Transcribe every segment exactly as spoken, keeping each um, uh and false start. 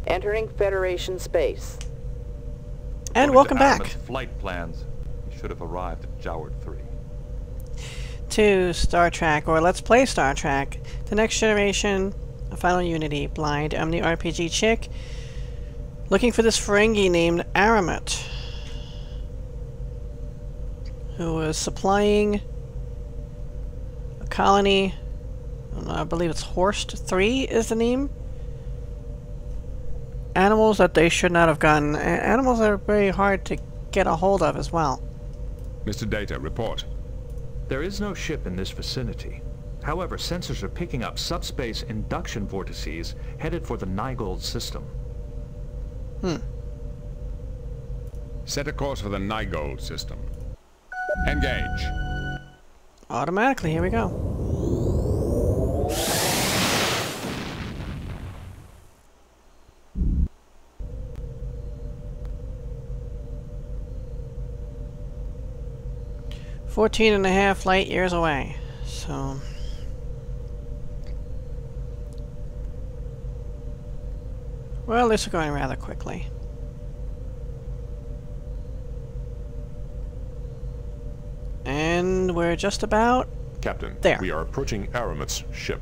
Entering Federation space. And According welcome to back Aramit's flight plans, we should have arrived at Joward three. to Star Trek, or Let's Play Star Trek, The Next Generation, Final Unity, Blind. I'm the R P G chick, looking for this Ferengi named Aramet, who is supplying a colony. I don't know, I believe it's Horst three is the name. Animals that they should not have gotten. A- animals that are very hard to get a hold of as well. Mister Data, report. There is no ship in this vicinity. However, sensors are picking up subspace induction vortices headed for the Nygold system. Hmm. Set a course for the Nygold system. Engage. Automatically, here we go. Fourteen and a half light years away, so... Well, this is going rather quickly. And we're just about... Captain, There. we are approaching Aramit's ship.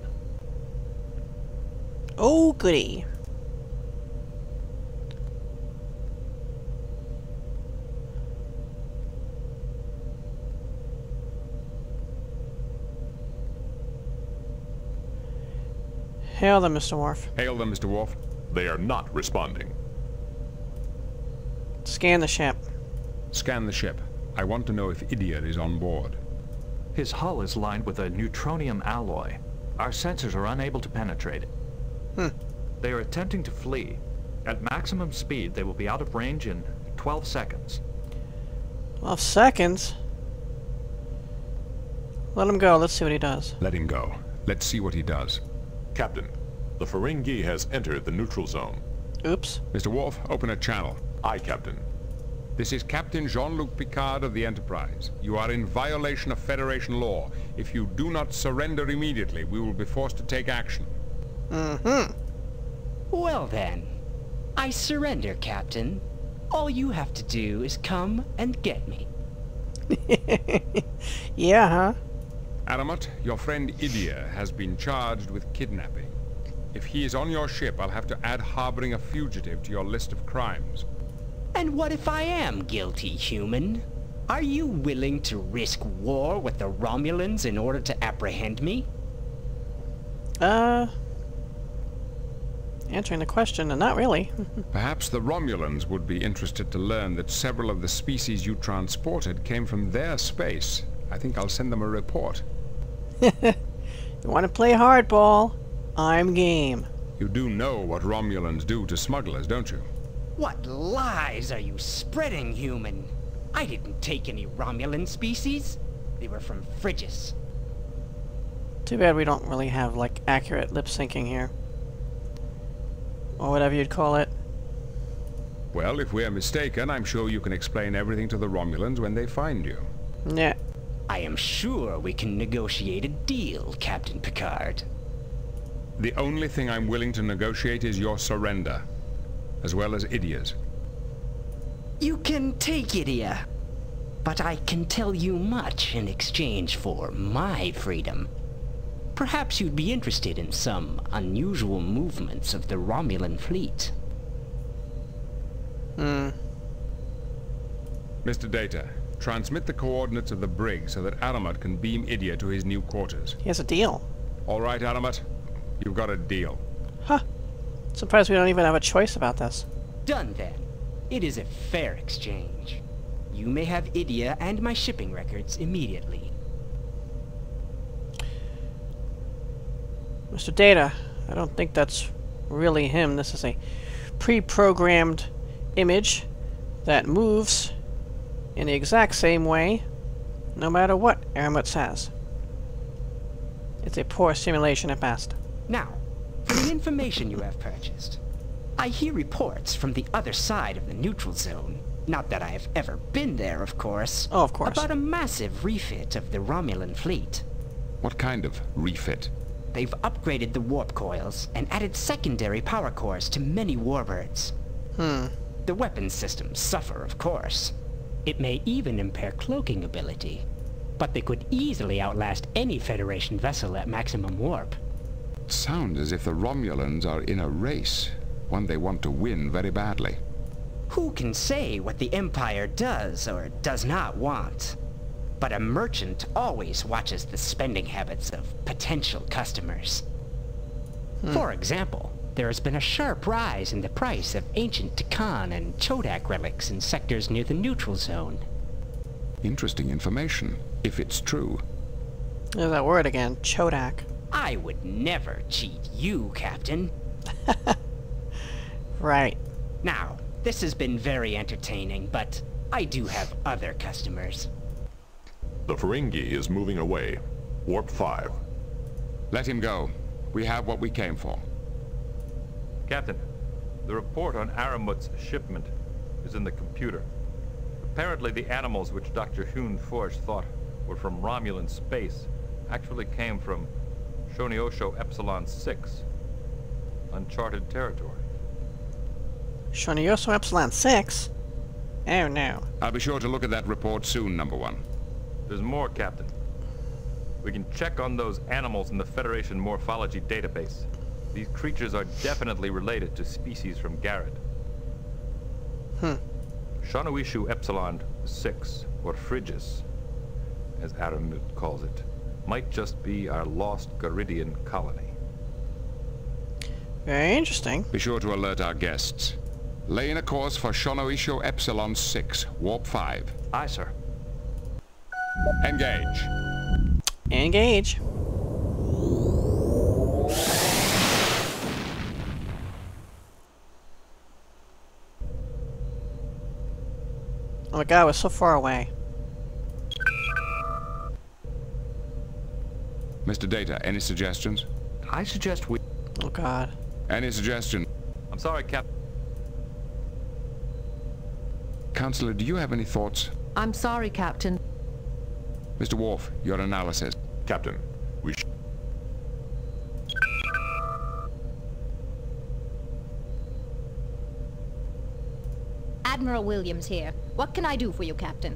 Oh, goody. Hail them, Mister Worf. Hail them, Mister Worf. They are not responding. Scan the ship. Scan the ship. I want to know if Idiot is on board. His hull is lined with a neutronium alloy. Our sensors are unable to penetrate it. Hmm. They are attempting to flee. At maximum speed, they will be out of range in twelve seconds. Twelve seconds? Let him go. Let's see what he does. Let him go. Let's see what he does. Captain, the Ferengi has entered the neutral zone. Oops. Mister Worf, open a channel. Aye, Captain. This is Captain Jean-Luc Picard of the Enterprise. You are in violation of Federation law. If you do not surrender immediately, we will be forced to take action. Mm-hmm. Well then, I surrender, Captain. All you have to do is come and get me. Yeah, huh? Aramet, your friend Idia has been charged with kidnapping. If he is on your ship, I'll have to add harboring a fugitive to your list of crimes. And what if I am guilty, human? Are you willing to risk war with the Romulans in order to apprehend me? Uh... Answering the question, and not really. Perhaps the Romulans would be interested to learn that several of the species you transported came from their space. I think I'll send them a report. You want to play hardball? I'm game. You do know what Romulans do to smugglers, don't you? What lies are you spreading, human? I didn't take any Romulan species. They were from Frigis. Too bad we don't really have, like, accurate lip syncing here. Or whatever you'd call it. Well, if we're mistaken, I'm sure you can explain everything to the Romulans when they find you. Yeah. I am sure we can negotiate a deal, Captain Picard. The only thing I'm willing to negotiate is your surrender, as well as Idia's. You can take Idia, but I can tell you much in exchange for my freedom. Perhaps you'd be interested in some unusual movements of the Romulan fleet. Hmm. Mister Data, transmit the coordinates of the brig so that Aramet can beam Idia to his new quarters. He has a deal. All right, Aramet. You've got a deal. Huh. Surprised we don't even have a choice about this. Done then. It is a fair exchange. You may have Idia and my shipping records immediately. Mister Data, I don't think that's really him. This is a pre-programmed image that moves in the exact same way, no matter what Aramet says. It's a poor simulation at best. Now, for the information you have purchased, I hear reports from the other side of the neutral zone, not that I have ever been there, of course, Oh, of course. about a massive refit of the Romulan fleet. What kind of refit? They've upgraded the warp coils and added secondary power cores to many warbirds. Hmm. The weapon systems suffer, of course. It may even impair cloaking ability. But they could easily outlast any Federation vessel at maximum warp. Sounds as if the Romulans are in a race, one they want to win very badly. Who can say what the Empire does or does not want? But a merchant always watches the spending habits of potential customers. Hmm. For example, there has been a sharp rise in the price of ancient Tikan and Chodak relics in sectors near the neutral zone. Interesting information, if it's true. There's that word again, Chodak. I would never cheat you, Captain. Right. Now, this has been very entertaining, but I do have other customers. The Ferengi is moving away. Warp five. Let him go. We have what we came for. Captain, the report on Aramut's shipment is in the computer. Apparently the animals which Doctor Hune Forge thought were from Romulan space actually came from Shoniosho Epsilon six, uncharted territory. Shonioso Epsilon six? Oh no. I'll be sure to look at that report soon, number one. There's more, Captain. We can check on those animals in the Federation morphology database. These creatures are definitely related to species from Garrett. Hmm. Shanoishu Epsilon six, or Phrygus, as Aramut calls it, might just be our lost Garidian colony. Very interesting. Be sure to alert our guests. Lay in a course for Shanoisho Epsilon six, Warp five. Aye, sir. Engage. Engage. Oh my god, we're so far away. Mister Data, any suggestions? I suggest we... Oh god. Any suggestion? I'm sorry, Captain. Counselor, do you have any thoughts? I'm sorry, Captain. Mister Worf, your analysis. Captain, we sh Admiral Williams here. What can I do for you, Captain?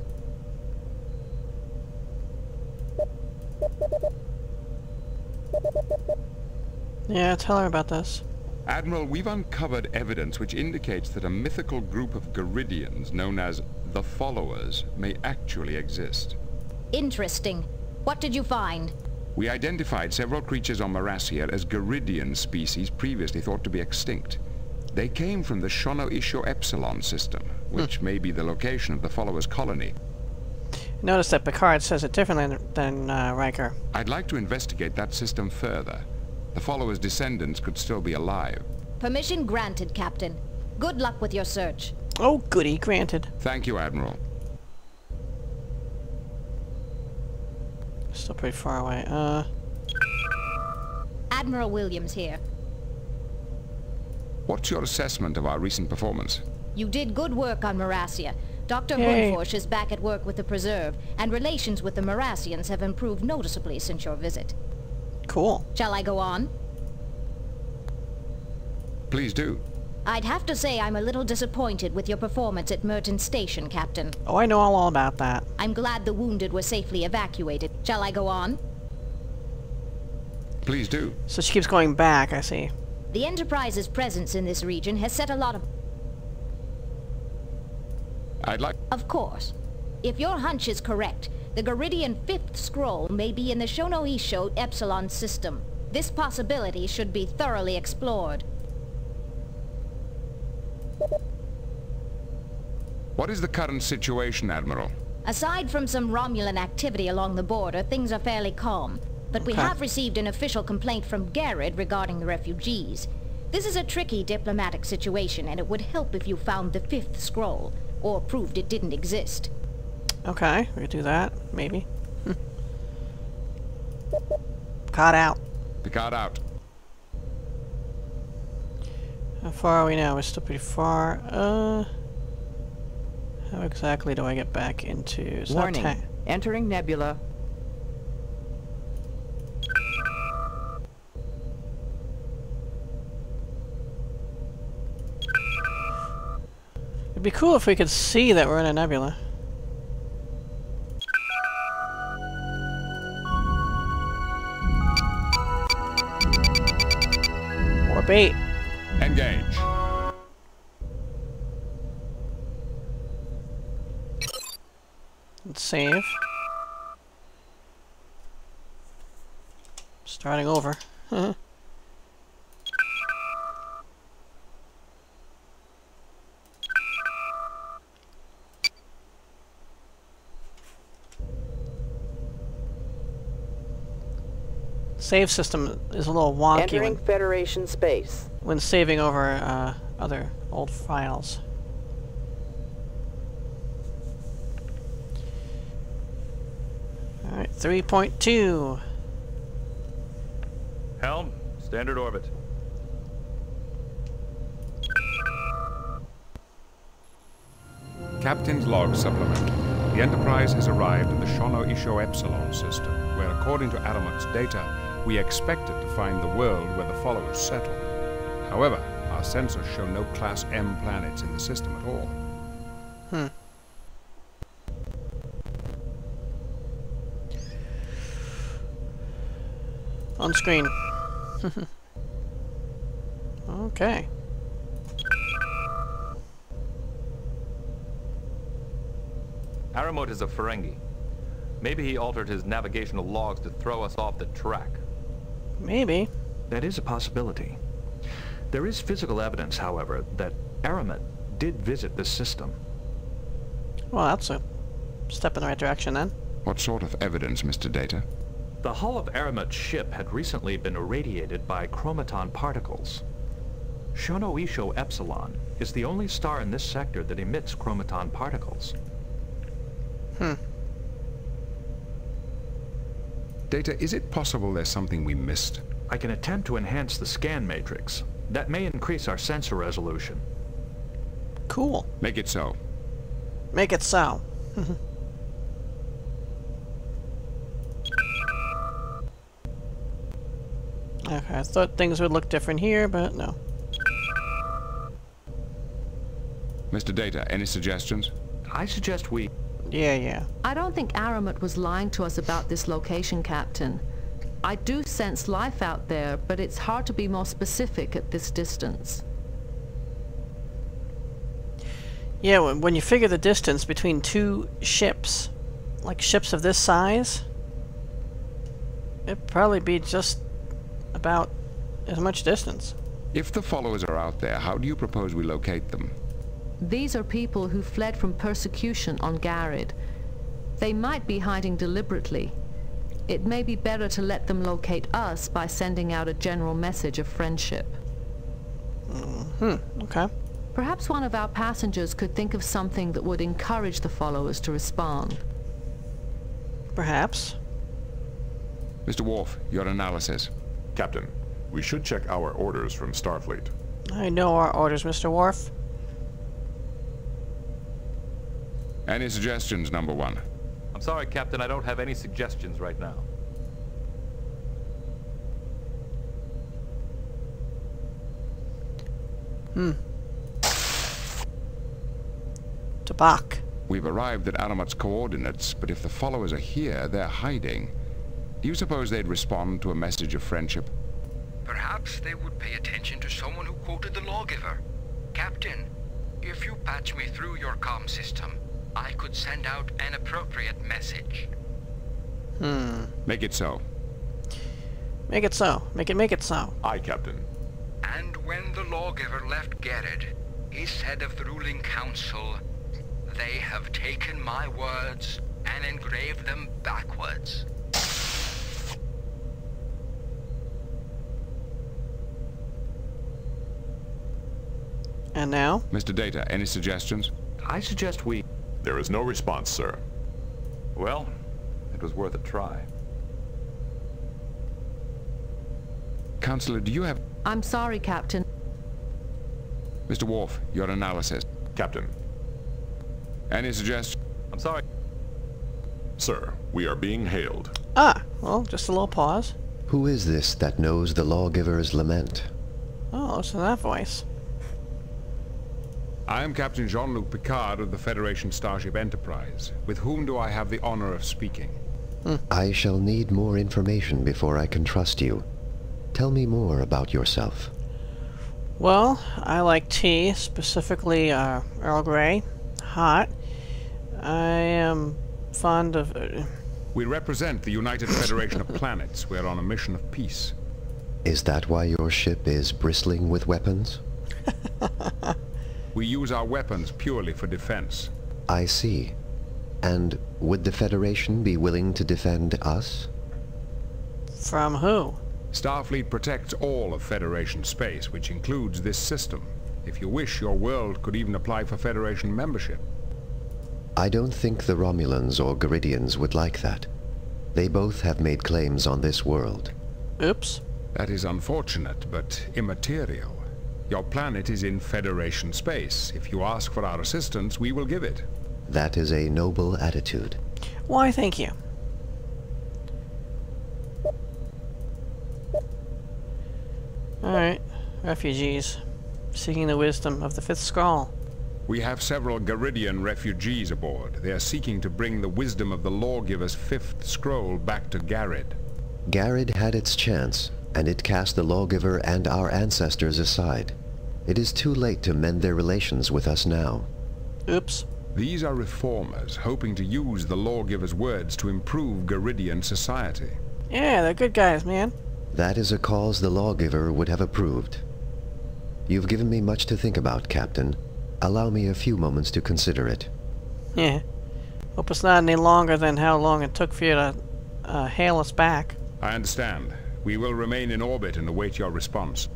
Yeah, tell her about this. Admiral, we've uncovered evidence which indicates that a mythical group of Garidians known as the Followers may actually exist. Interesting. What did you find? We identified several creatures on Marassia as Garidian species previously thought to be extinct. They came from the Shanoisho Epsilon system, which may be the location of the Followers' colony. Notice that Picard says it differently than uh, Riker. I'd like to investigate that system further. The Followers' descendants could still be alive. Permission granted, Captain. Good luck with your search. Oh, goody, granted. Thank you, Admiral. Still pretty far away. Uh. Admiral Williams here. What's your assessment of our recent performance? You did good work on Marassia. Doctor Yay. Hunforsh is back at work with the Preserve, and relations with the Marassians have improved noticeably since your visit. Cool. Shall I go on? Please do. I'd have to say I'm a little disappointed with your performance at Merton Station, Captain. Oh, I know all, all about that. I'm glad the wounded were safely evacuated. Shall I go on? Please do. So she keeps going back, I see. The Enterprise's presence in this region has set a lot of... I'd like... Of course. If your hunch is correct, the Garidian Fifth Scroll may be in the Shanoisho Epsilon system. This possibility should be thoroughly explored. What is the current situation, Admiral? Aside from some Romulan activity along the border, things are fairly calm. But we Okay. have received an official complaint from Garrett regarding the refugees. This is a tricky diplomatic situation, and it would help if you found the Fifth Scroll, or proved it didn't exist. Okay, we could do that, maybe. Hm. Caught out. Picard out. How far are we now? We're still pretty far. Uh, how exactly do I get back into... It's not Warning. ta- Entering nebula. be cool if we could see that we're in a nebula. Or bait. Engage. Let's save. Starting over. Save system is a little wonky Entering when, Federation space. when saving over uh, other old files. Alright, three point two. Helm, standard orbit. Captain's log supplement. The Enterprise has arrived at the Shono Isho Epsilon system, where according to Aramut's data, we expected to find the world where the followers settled. However, our sensors show no Class M planets in the system at all. Hmm. On screen. Okay. Aramut is a Ferengi. Maybe he altered his navigational logs to throw us off the track. Maybe. That is a possibility. There is physical evidence, however, that Aramut did visit this system. Well, that's a step in the right direction then. What sort of evidence, Mister Data? The hull of Aramut's ship had recently been irradiated by chromaton particles. Shono Isho Epsilon is the only star in this sector that emits chromaton particles. Hmm. Data, is it possible there's something we missed? I can attempt to enhance the scan matrix. That may increase our sensor resolution. Cool. Make it so. Make it so. Okay, I thought things would look different here, but no. Mister Data, any suggestions? I suggest we... Yeah, yeah. I don't think Aramut was lying to us about this location, Captain. I do sense life out there, but it's hard to be more specific at this distance. Yeah, when, when you figure the distance between two ships, like ships of this size, it'd probably be just about as much distance. If the followers are out there, how do you propose we locate them? These are people who fled from persecution on Garrod. They might be hiding deliberately. It may be better to let them locate us by sending out a general message of friendship. Mm-hmm. Okay. Perhaps one of our passengers could think of something that would encourage the followers to respond. Perhaps. Mister Worf, your analysis. Captain, we should check our orders from Starfleet. I know our orders, Mister Worf. Any suggestions, number one? I'm sorry, Captain, I don't have any suggestions right now. Hmm. Tabak. We've arrived at Aramut's coordinates, but if the followers are here, they're hiding. Do you suppose they'd respond to a message of friendship? Perhaps they would pay attention to someone who quoted the lawgiver. Captain, if you patch me through your comm system, I could send out an appropriate message. Hmm. Make it so. Make it so. Make it make it so. Aye, Captain. And when the lawgiver left Garrod, he said of the ruling council, "They have taken my words and engraved them backwards." And now? Mister Data, any suggestions? I suggest we... There is no response, sir. Well, it was worth a try. Counselor, do you have... I'm sorry, Captain. Mister Worf, your analysis. Captain. Any suggestions? I'm sorry. Sir, we are being hailed. Ah, well, just a little pause. Who is this that knows the lawgiver's lament? Oh, listen to that voice. I am Captain Jean-Luc Picard of the Federation Starship Enterprise. With whom do I have the honor of speaking? Hmm. I shall need more information before I can trust you. Tell me more about yourself. Well, I like tea, specifically uh, Earl Grey, hot. I am fond of... Uh, we represent the United Federation of Planets. We're on a mission of peace. Is that why your ship is bristling with weapons? We use our weapons purely for defense. I see. And would the Federation be willing to defend us? From who? Starfleet protects all of Federation space, which includes this system. If you wish, your world could even apply for Federation membership. I don't think the Romulans or Garidians would like that. They both have made claims on this world. Oops. That is unfortunate, but immaterial. Your planet is in Federation space. If you ask for our assistance, we will give it. That is a noble attitude. Why, thank you. Alright, refugees. Seeking the wisdom of the fifth scroll. We have several Garidian refugees aboard. They are seeking to bring the wisdom of the Lawgiver's fifth scroll back to Garryd. Garryd had its chance, and it cast the Lawgiver and our ancestors aside. It is too late to mend their relations with us now. Oops. These are reformers, hoping to use the Lawgiver's words to improve Garidian society. Yeah, they're good guys, man. That is a cause the Lawgiver would have approved. You've given me much to think about, Captain. Allow me a few moments to consider it. Yeah. Hope it's not any longer than how long it took for you to uh, hail us back. I understand. We will remain in orbit and await your response.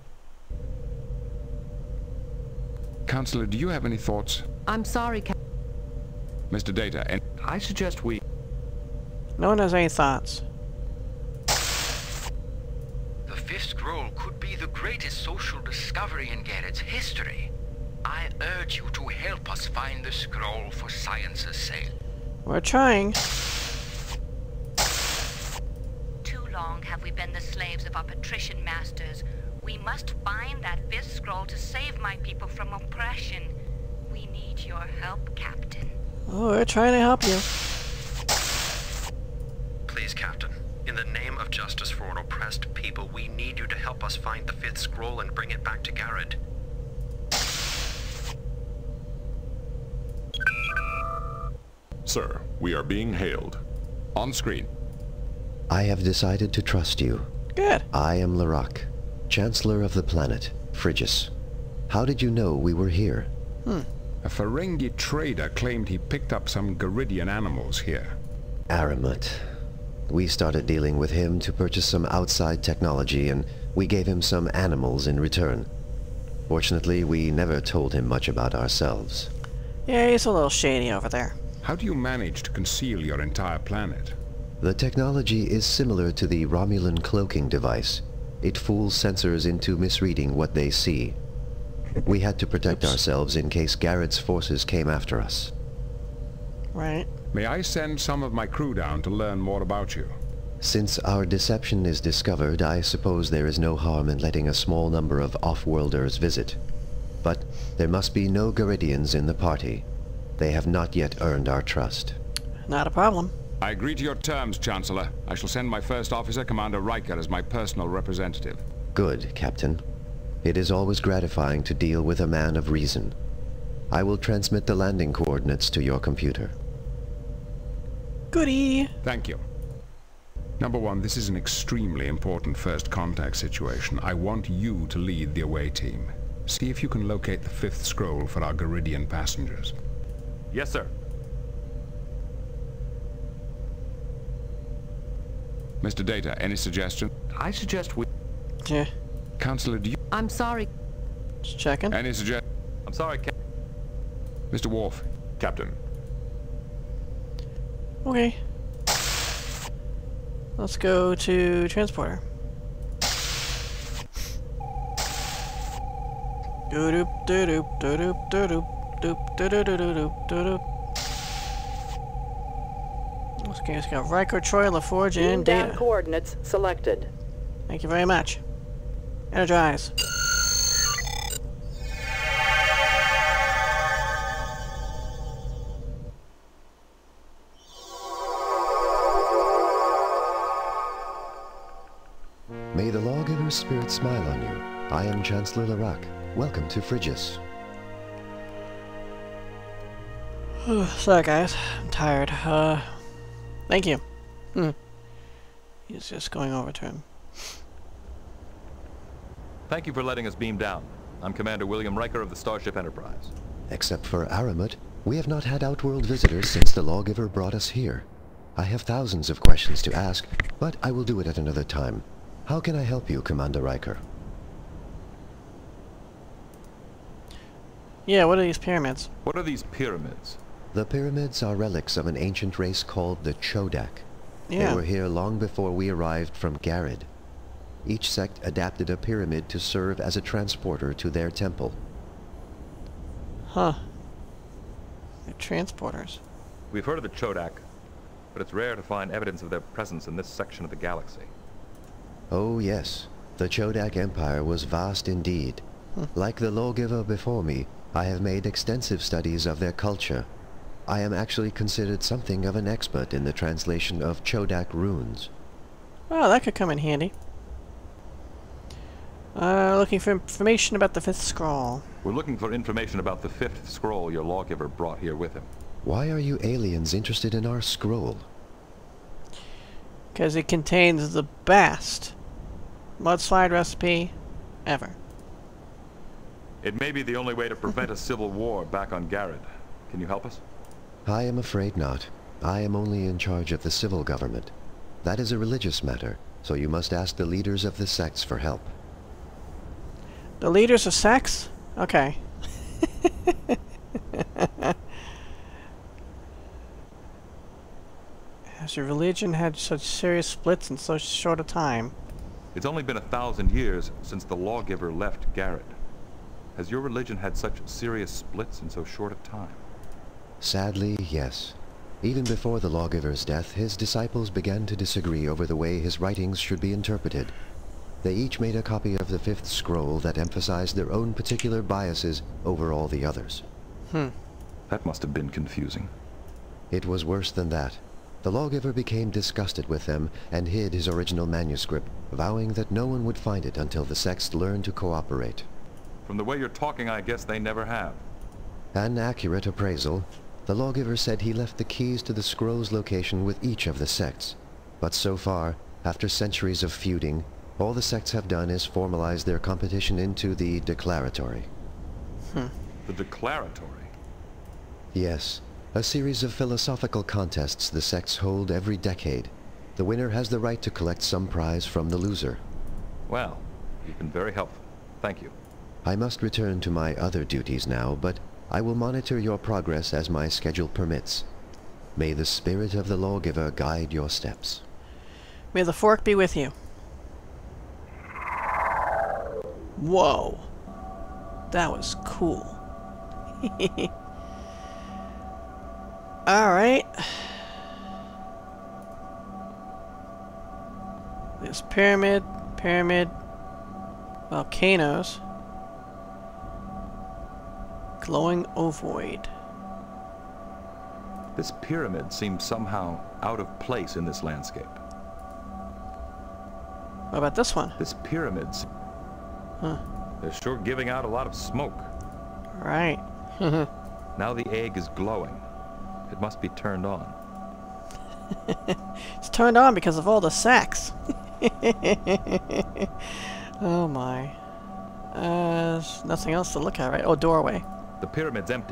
Counselor, do you have any thoughts? I'm sorry, Captain. Mister Data, and I suggest we... No one has any thoughts. The fifth scroll could be the greatest social discovery in Garrett's history. I urge you to help us find the scroll for science's sake. We're trying. Too long have we been the slaves of our patrician masters. We must find that fifth scroll to save my people from oppression. We need your help, Captain. Oh, we're trying to help you. Please, Captain. In the name of justice for an oppressed people, we need you to help us find the fifth scroll and bring it back to Garryd. Sir, we are being hailed. On screen. I have decided to trust you. Good. I am Larak, Chancellor of the planet, Frigis. How did you know we were here? Hmm. A Ferengi trader claimed he picked up some Garidian animals here. Aramut. We started dealing with him to purchase some outside technology, and we gave him some animals in return. Fortunately, we never told him much about ourselves. Yeah, he's a little shady over there. How do you manage to conceal your entire planet? The technology is similar to the Romulan cloaking device. It fools sensors into misreading what they see. We had to protect Oops. ourselves in case Garrett's forces came after us. Right. May I send some of my crew down to learn more about you? Since our deception is discovered, I suppose there is no harm in letting a small number of off-worlders visit. But there must be no Garidians in the party. They have not yet earned our trust. Not a problem. I agree to your terms, Chancellor. I shall send my first officer, Commander Riker, as my personal representative. Good, Captain. It is always gratifying to deal with a man of reason. I will transmit the landing coordinates to your computer. Goody! Thank you. Number one, this is an extremely important first contact situation. I want you to lead the away team. See if you can locate the fifth scroll for our Garidian passengers. Yes, sir. Mister Data, any suggestion? I suggest we... Yeah. Counselor, do you... I'm sorry. Just checking. Any suggestion? I'm sorry, Captain. Mister Worf. Captain. Okay. Let's go to transporter. Doo-doop, doo-doop, doo-doop, doo-doop, doop, doo-doo-doo-doo-doop, doo-doop. Okay, let's go. Riker, Troy, LaForge, and Data. Down coordinates selected. Thank you very much. Energize. May the Lawgiver's spirit smile on you. I am Chancellor Larak. Welcome to Phrygius. Sorry guys, I'm tired. Uh, thank you. Hmm. He's just going over to him. Thank you for letting us beam down. I'm Commander William Riker of the Starship Enterprise. Except for Aramut, we have not had Outworld visitors since the Lawgiver brought us here. I have thousands of questions to ask, but I will do it at another time. How can I help you, Commander Riker? Yeah, what are these pyramids? What are these pyramids? The pyramids are relics of an ancient race called the Chodak. Yeah. They were here long before we arrived from Garrod. Each sect adapted a pyramid to serve as a transporter to their temple. Huh. They're transporters. We've heard of the Chodak, but it's rare to find evidence of their presence in this section of the galaxy. Oh yes, the Chodak Empire was vast indeed. Hmm. Like the Lawgiver before me, I have made extensive studies of their culture. I am actually considered something of an expert in the translation of Chodak runes. Oh, that could come in handy. Uh, looking for information about the fifth scroll. We're looking for information about the fifth scroll your Lawgiver brought here with him. Why are you aliens interested in our scroll? Because it contains the best mudslide recipe ever. It may be the only way to prevent a civil war back on Garrod. Can you help us? I am afraid not. I am only in charge of the civil government. That is a religious matter, so you must ask the leaders of the sects for help. The leaders of sects? Okay. Has your religion had such serious splits in so short a time? It's only been a thousand years since the Lawgiver left Garrod. Has your religion had such serious splits in so short a time? Sadly, yes. Even before the Lawgiver's death, his disciples began to disagree over the way his writings should be interpreted. They each made a copy of the fifth scroll that emphasized their own particular biases over all the others. Hmm. That must have been confusing. It was worse than that. The Lawgiver became disgusted with them and hid his original manuscript, vowing that no one would find it until the sects learned to cooperate. From the way you're talking, I guess they never have. An accurate appraisal. The Lawgiver said he left the keys to the scroll's location with each of the sects. But so far, after centuries of feuding, all the sects have done is formalize their competition into the Declaratory. Hmm. The Declaratory? Yes. A series of philosophical contests the sects hold every decade. The winner has the right to collect some prize from the loser. Well, you've been very helpful. Thank you. I must return to my other duties now, but I will monitor your progress as my schedule permits. May the spirit of the Lawgiver guide your steps. May the fork be with you. Whoa. That was cool. Alright. This pyramid, pyramid, volcanoes, glowing ovoid. This pyramid seems somehow out of place in this landscape. What about this one? This pyramid's... Huh. They're sure giving out a lot of smoke. Right. Now the egg is glowing. It must be turned on. It's turned on because of all the sex. Oh my. Uh, there's nothing else to look at, right? Oh, doorway. The pyramid's empty.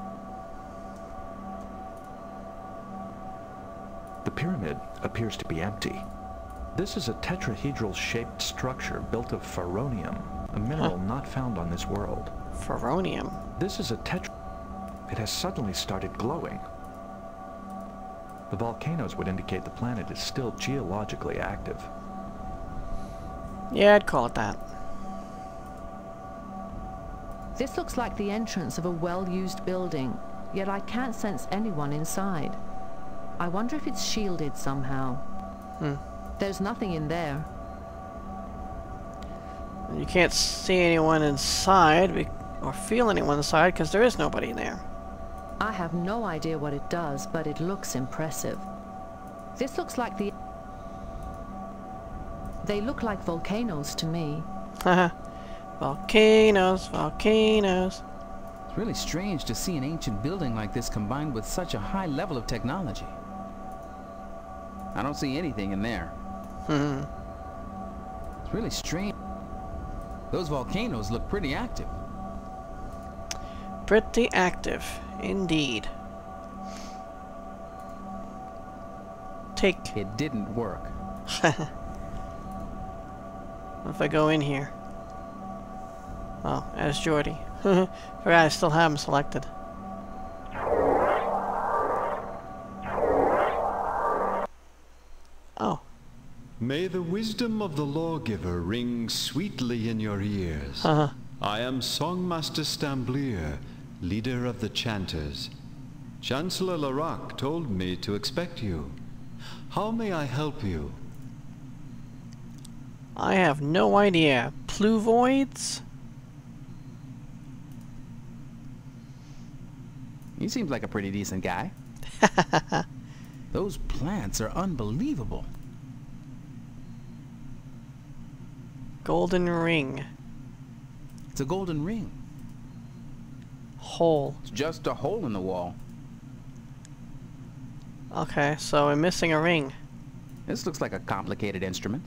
The pyramid appears to be empty. This is a tetrahedral-shaped structure built of ferronium, a mineral huh. not found on this world. Ferronium? This is a tetra... It has suddenly started glowing. The volcanoes would indicate the planet is still geologically active. Yeah, I'd call it that. This looks like the entrance of a well-used building, yet I can't sense anyone inside. I wonder if it's shielded somehow. Hmm. There's nothing in there. You can't see anyone inside, or feel anyone inside, because there is nobody in there. I have no idea what it does, but it looks impressive. This looks like the... They look like volcanoes to me. Haha. Volcanoes, volcanoes. It's really strange to see an ancient building like this combined with such a high level of technology. I don't see anything in there. Hmm. It's really strange. Those volcanoes look pretty active. Pretty active, indeed. Take. It didn't work. What if I go in here? Oh, as Jordy. Forgot I still have him selected. Oh. May the wisdom of the lawgiver ring sweetly in your ears. Uh-huh. I am Songmaster Stamblier, leader of the Chanters. Chancellor Larak told me to expect you. How may I help you? I have no idea. Pluvoids? He seems like a pretty decent guy. Those plants are unbelievable. Golden ring. It's a golden ring. Hole. It's just a hole in the wall. Okay, so we're missing a ring. This looks like a complicated instrument.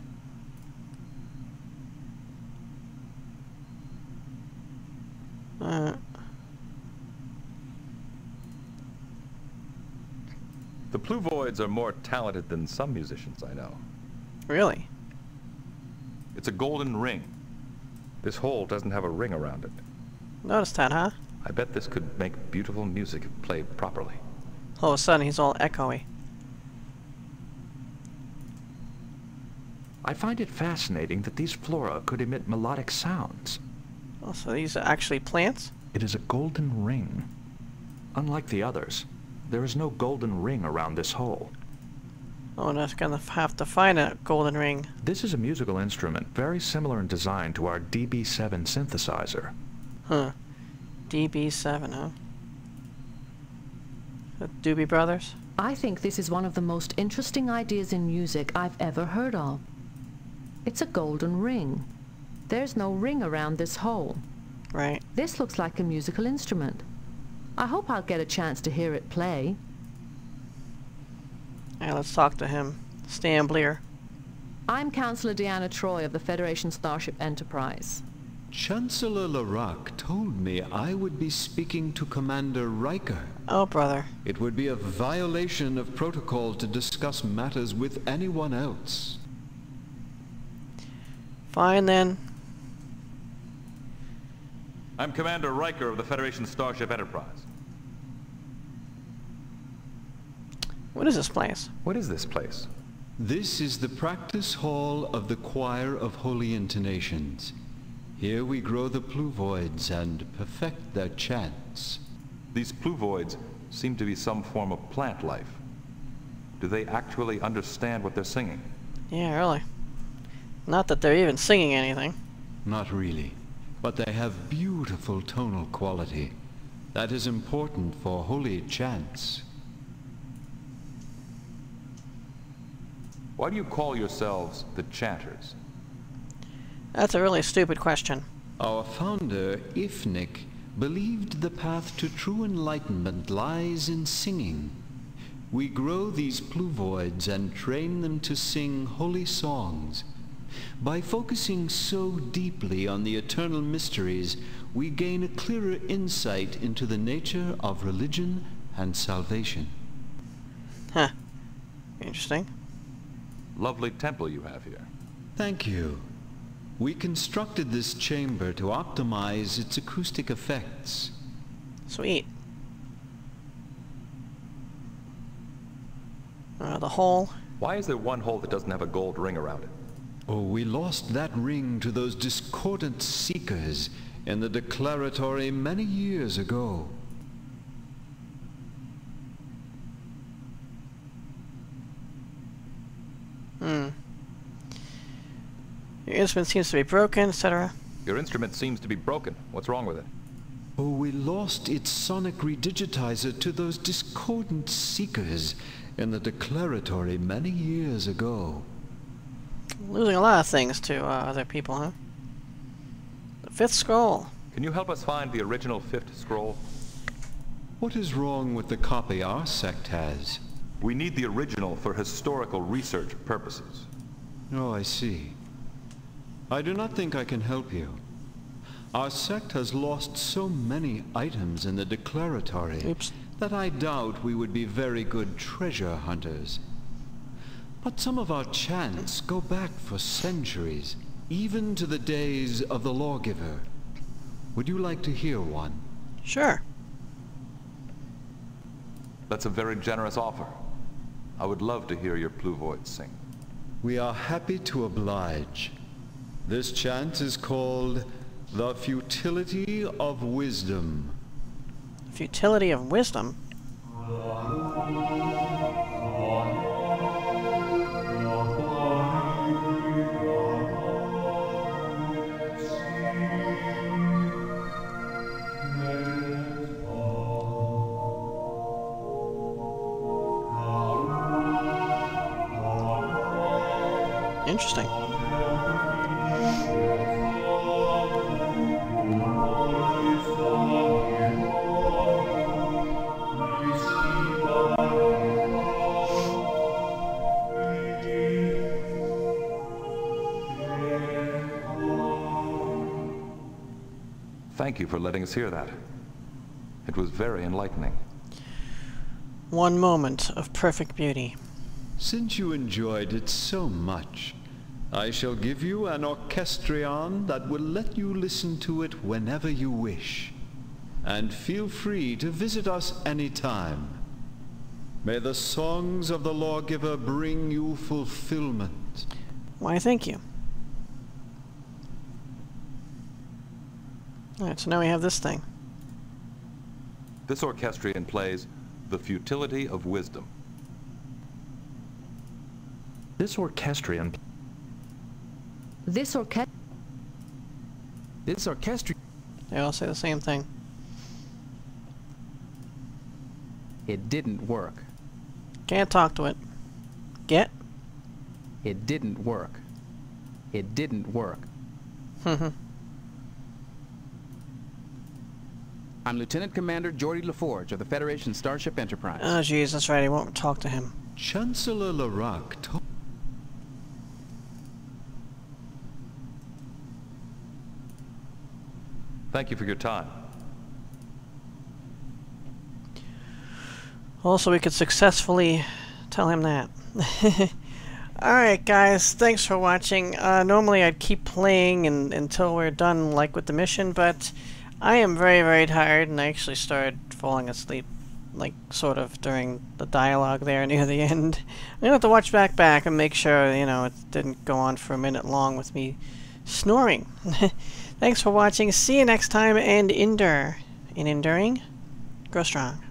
Uh. The Pluvoids are more talented than some musicians I know. Really? It's a golden ring. This hole doesn't have a ring around it. Noticed that, huh? I bet this could make beautiful music if played properly. All of a sudden, he's all echoey. I find it fascinating that these flora could emit melodic sounds. Oh, so these are actually plants? It is a golden ring. Unlike the others, there is no golden ring around this hole. Oh, and that's gonna have to find a golden ring. This is a musical instrument very similar in design to our D B seven synthesizer. Huh. D B seven, huh? The Doobie Brothers? I think this is one of the most interesting ideas in music I've ever heard of. It's a golden ring. There's no ring around this hole. Right. This looks like a musical instrument. I hope I'll get a chance to hear it play. Yeah, let's talk to him. Stamblier. I'm Counselor Deanna Troy of the Federation Starship Enterprise. Chancellor Larak told me I would be speaking to Commander Riker. Oh, brother. It would be a violation of protocol to discuss matters with anyone else. Fine, then. I'm Commander Riker of the Federation Starship Enterprise. What is this place? What is this place? This is the practice hall of the Choir of Holy Intonations. Here we grow the pluvoids and perfect their chants. These pluvoids seem to be some form of plant life. Do they actually understand what they're singing? Yeah, really. Not that they're even singing anything. Not really. But they have beautiful tonal quality. That is important for holy chants. Why do you call yourselves the Chanters? That's a really stupid question. Our founder, Ifnik, believed the path to true enlightenment lies in singing. We grow these pluvoids and train them to sing holy songs. By focusing so deeply on the eternal mysteries, we gain a clearer insight into the nature of religion and salvation. Huh. Interesting. Lovely temple you have here. Thank you. We constructed this chamber to optimize its acoustic effects. Sweet. Uh, the hole. Why is there one hole that doesn't have a gold ring around it? Oh, we lost that ring to those discordant seekers in the declaratory many years ago. Hmm. Your instrument seems to be broken, et cetera. Your instrument seems to be broken. What's wrong with it? Oh, we lost its sonic redigitizer to those discordant seekers in the declaratory many years ago. Losing a lot of things to uh, other people, huh? The fifth scroll. Can you help us find the original fifth scroll? What is wrong with the copy our sect has? We need the original for historical research purposes. Oh, I see. I do not think I can help you. Our sect has lost so many items in the declaratory Oops. that I doubt we would be very good treasure hunters. But some of our chants go back for centuries, even to the days of the lawgiver. Would you like to hear one? Sure. That's a very generous offer. I would love to hear your Pluvoids sing. We are happy to oblige. This chant is called The Futility of Wisdom. Futility of Wisdom? Interesting. Thank you for letting us hear that. It was very enlightening. One moment of perfect beauty. Since you enjoyed it so much, I shall give you an orchestrion that will let you listen to it whenever you wish. And feel free to visit us any time. May the songs of the lawgiver bring you fulfillment. Why, thank you. Alright, so now we have this thing. This orchestrion plays The Futility of Wisdom. This orchestrion... This orchest... This orchestrion... They all say the same thing. It didn't work. Can't talk to it. Get? It didn't work. It didn't work. I'm Lieutenant Commander Geordi LaForge of the Federation Starship Enterprise. Oh, jeez, that's right. I won't talk to him. Chancellor Larac told... Thank you for your time. Also, we could successfully tell him that. Alright, guys, thanks for watching. Uh, normally I'd keep playing and, until we're done, like, with the mission, but I am very, very tired, and I actually started falling asleep, like, sort of, during the dialogue there near the end. I'm gonna have to watch back back and make sure, you know, it didn't go on for a minute long with me snoring. Thanks for watching. See you next time, and endure. In enduring, grow strong.